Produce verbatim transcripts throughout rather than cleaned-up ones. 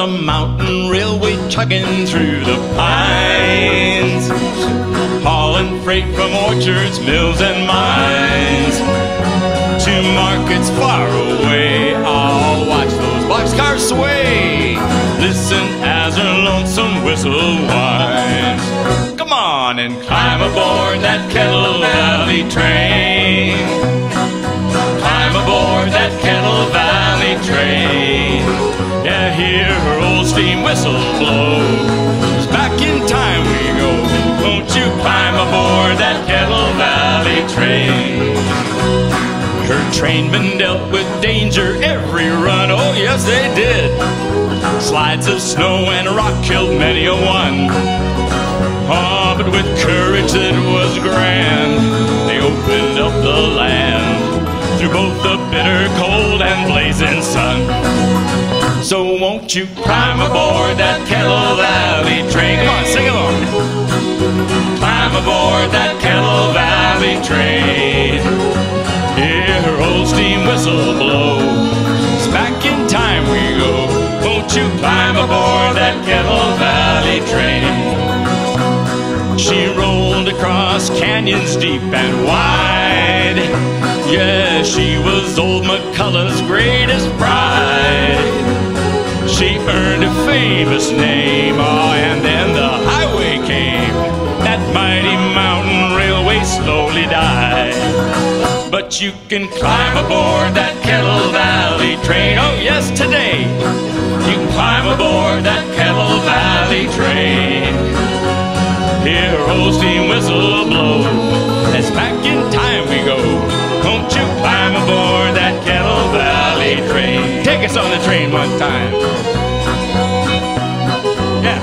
a mountain railway chugging through the pines, hauling freight from orchards, mills, and mines to markets far away. I'll watch those boxcars sway, listen as her lonesome whistle whines. Come on and climb aboard that Kettle Valley train. Climb aboard that Kettle Valley train. Yeah, hear her old steam whistle blow. 'Cause back in time we go. Won't you climb aboard that Kettle Valley train? Her train been dealt with danger every run. Oh yes they did. Slides of snow and rock killed many a one. Oh, but with courage that was grand, they opened up the land through both the bitter cold and blazing sun. So won't you climb aboard that Kettle Valley train? Come on, sing along. Climb aboard that Kettle Valley train. Hear her old steam whistle blow. 'Cause back in time we go. Won't you climb aboard that Kettle Valley train? She rolled across canyons deep and wide. Yeah, she was old McCullough's greatest pride. She earned a famous name, oh, and then the highway came. That mighty mountain railway slowly died. But you can climb aboard that Kettle Valley train. Oh yes, today you can climb aboard that Kettle Valley train. Hear her old steam whistle blow. As back in time we go. Won't you climb aboard that Kettle Valley train? Take us on the train one time. Yeah.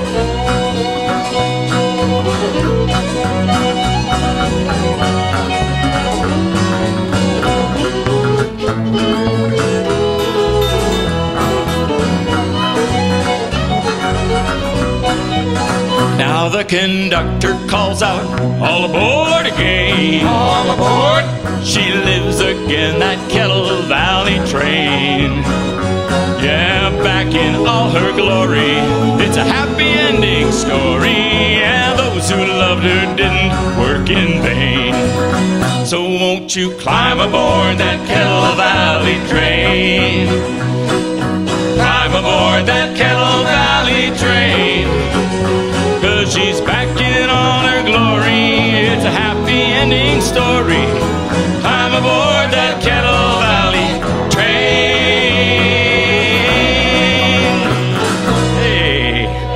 Now the conductor calls out, all aboard again. All aboard. She lives again, that Kettle Valley train. Yeah, back in all her glory, it's a happy ending story. Yeah, those who loved her didn't work in vain. So won't you climb aboard that Kettle Valley train? Climb aboard that Kettle Valley train. 'Cause she's back in all her glory, it's a happy ending story. Climb aboard that Kettle Valley train. Hey.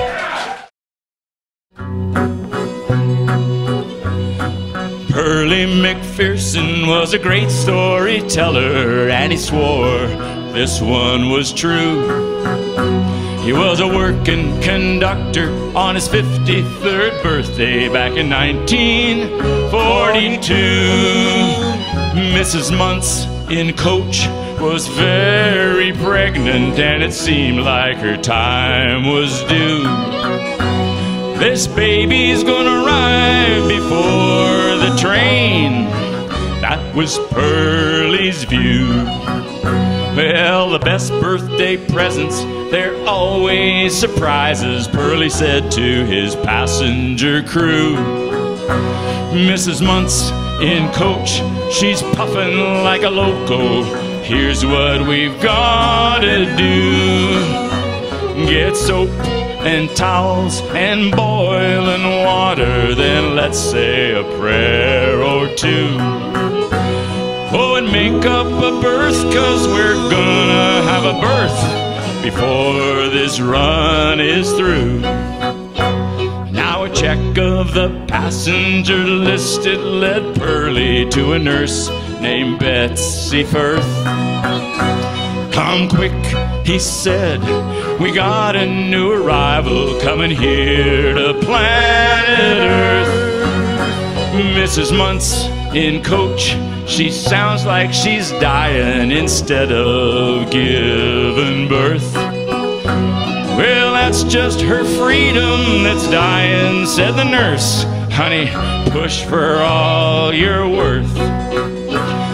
Pearlie McPherson was a great storyteller, and he swore this one was true. He was a working conductor on his fifty-third birthday back in nineteen forty-two. Missus Muntz in coach was very pregnant, and it seemed like her time was due. This baby's gonna arrive before the train. That was Pearlie's view. Well, the best birthday presents, they're always surprises, Pearlie said to his passenger crew. Missus Muntz in coach, she's puffing like a loco. Here's what we've gotta do. Get soap and towels and boiling water, then let's say a prayer or two. Oh, and make up a berth, 'cause we're gonna have a birth before this run is through. Now a check of the passenger list, it led Pearlie to a nurse named Betsy Firth. Come quick, he said, we got a new arrival coming here to planet Earth. Missus Muntz in coach, she sounds like she's dying instead of giving birth. Well, that's just her freedom that's dying, said the nurse. Honey, push for all you're worth.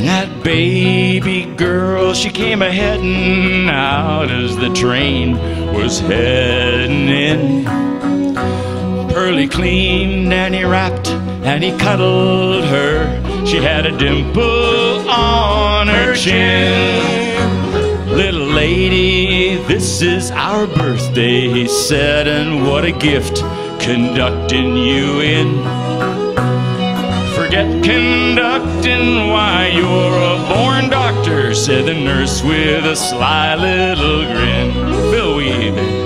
That baby girl, she came a-heading out as the train was heading in. Pearly clean and he wrapped and he cuddled her. She had a dimple on her chin. Little lady, this is our birthday, he said, and what a gift conducting you in. Forget conducting, why you're a born doctor, said the nurse with a sly little grin. Phil Weaving.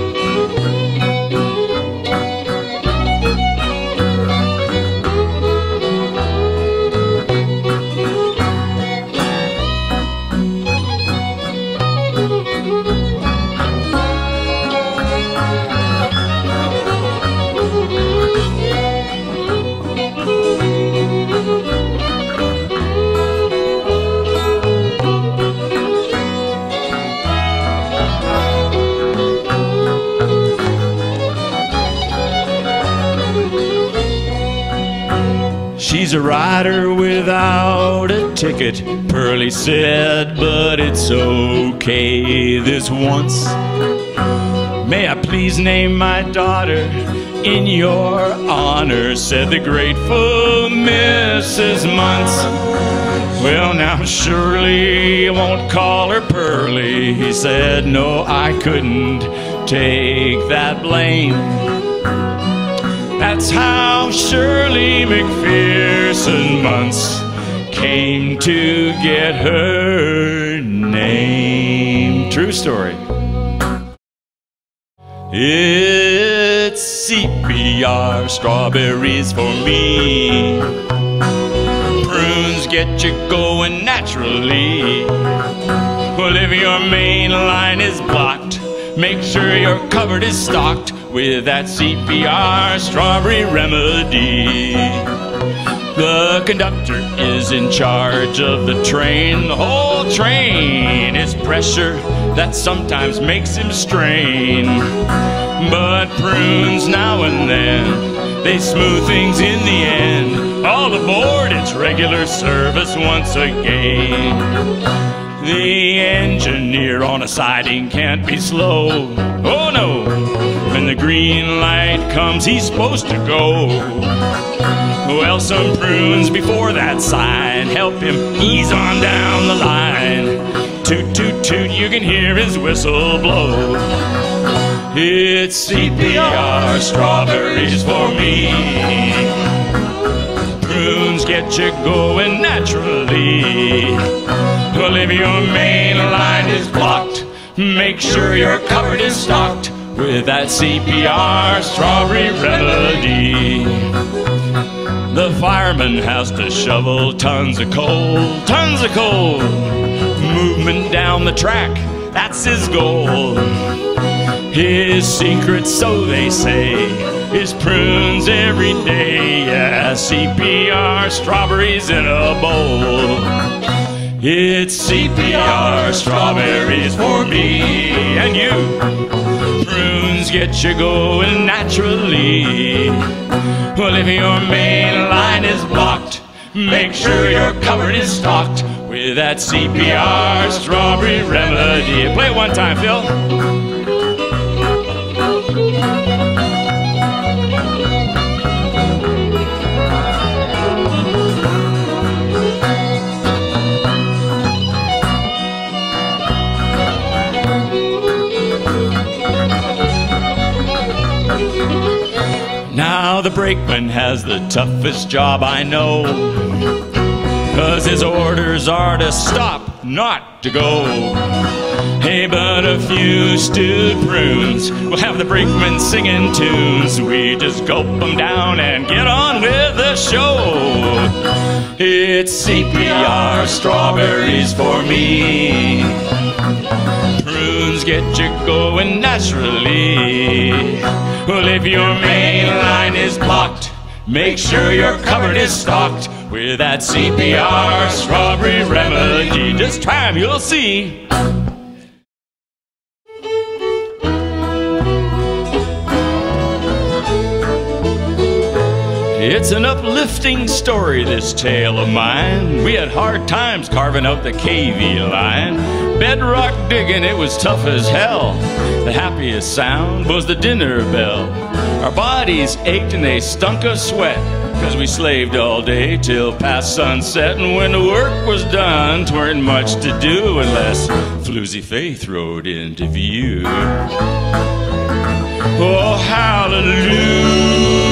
She's a rider without a ticket, Pearly said, but it's okay this once. May I please name my daughter in your honor, said the grateful Missus Muntz. Well, now surely you won't call her Pearly, he said. No, I couldn't take that blame. That's how Shirley McPherson Muntz came to get her name. True story. It's C P R, strawberries for me. Prunes get you going naturally. Well, if your main line is blocked, make sure your cupboard is stocked with that C P R strawberry remedy. The conductor is in charge of the train. The whole train is pressure that sometimes makes him strain. But prunes now and then, they smooth things in the end. All aboard, it's regular service once again. The engineer on a siding can't be slow. Oh no, when the green light comes, he's supposed to go. Well, some prunes before that sign help him ease on down the line. Toot, toot, toot, you can hear his whistle blow. It's C P R, strawberries for me. Prunes get you going naturally. Well, if your main line is blocked, make sure your cupboard is stocked with that C P R strawberry remedy. The fireman has to shovel tons of coal, tons of coal. Movement down the track, that's his goal. His secret, so they say, is prunes every day. Yeah, C P R strawberries in a bowl. It's C P R strawberries for me and you. Prunes get you going naturally. Well, if your main line is blocked, make sure your cupboard is stocked with that C P R strawberry remedy. Play it one time, Phil. Now the brakeman has the toughest job I know, 'cause his orders are to stop, not to go. Hey, but a few stewed prunes will have the brakeman singing tunes. We just gulp them down and get on with the show. It's C P R strawberries for me. Prunes get you going naturally. Well, if your main line is blocked, make sure your cupboard is stocked with that C P R strawberry remedy. Just try 'em, you'll see. It's an uplifting story, this tale of mine. We had hard times carving out the K V line. Bedrock digging, it was tough as hell. The happiest sound was the dinner bell. Our bodies ached and they stunk of sweat, 'cause we slaved all day till past sunset. And when the work was done, 'tweren't much to do unless Floozy Faith rode into view. Oh, hallelujah.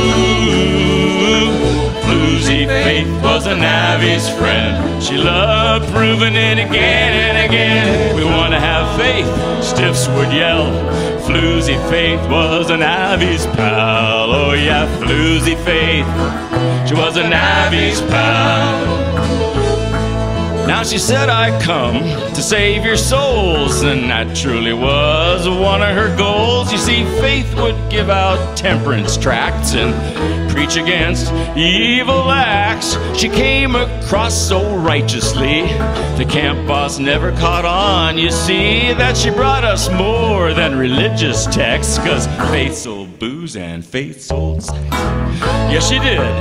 Floozy Faith was a Navvy's friend. She loved proving it again and again. We want to have faith, stiffs would yell. Floozy Faith was a Navvy's pal. Oh yeah, Floozy Faith, she was a Navvy's pal. Now she said, I come to save your souls, and that truly was one of her goals. You see, Faith would give out temperance tracts and preach against evil acts. She came across so righteously, the camp boss never caught on. You see, that she brought us more than religious texts, 'cause Faith sold booze and Faith sold sex. Yes, she did.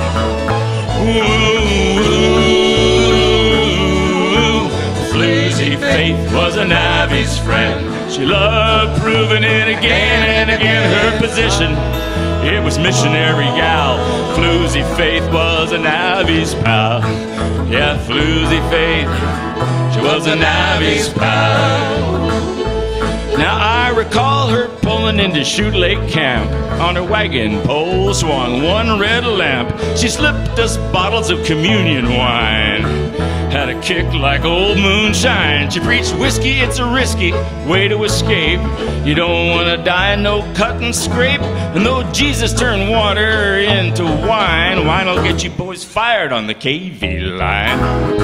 Ooh. Floozy Faith was a Navvy's friend. She loved proving it again and again. Her position, it was missionary gal. Floozy Faith was a Navvy's pal. Yeah, Floozy Faith, she was a Navvy's pal. Now I recall her pulling into Shoot Lake Camp. On her wagon pole swung one red lamp. She slipped us bottles of communion wine. Had a kick like old moonshine. She preached whiskey, it's a risky way to escape. You don't want to die, no cut and scrape. And though Jesus turned water into wine, wine'll get you boys fired on the K V line.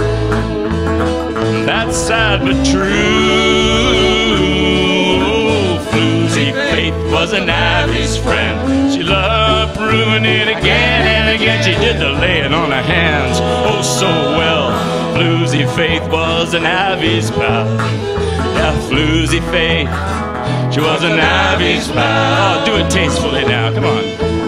That's sad but true. Floozy Faith was a Navvy's friend. She loved proving it again and again. She did the laying on her hands oh so well. Floozy Faith was a Navvy's pal. Yeah, Floozy Faith, she was a Navvy's pal. Oh, do it tastefully now, come on.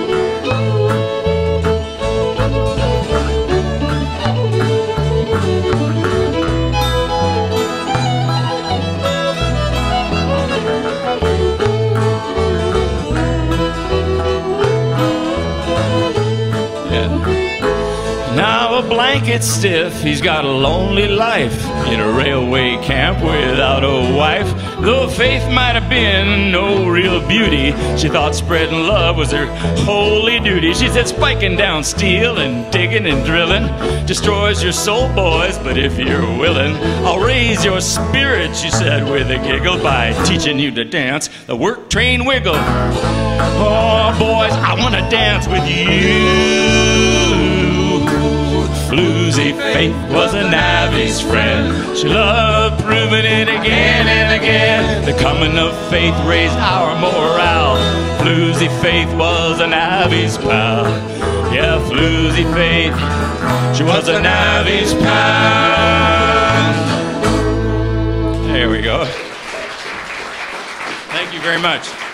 Now a blanket stiff, he's got a lonely life in a railway camp without a wife. Though Faith might have been no real beauty, she thought spreading love was her holy duty. She said spiking down steel and digging and drilling destroys your soul, boys, but if you're willing, I'll raise your spirit, she said with a giggle, by teaching you to dance the work train wiggle. Oh boys, I wanna dance with you. Floozy Faith was a Navvy's friend. She loved proving it again and again. The coming of faith raised our morale. Floozy Faith was a Navvy's pal. Yeah, Floozy Faith, she was a Navvy's pal. There we go. Thank you very much.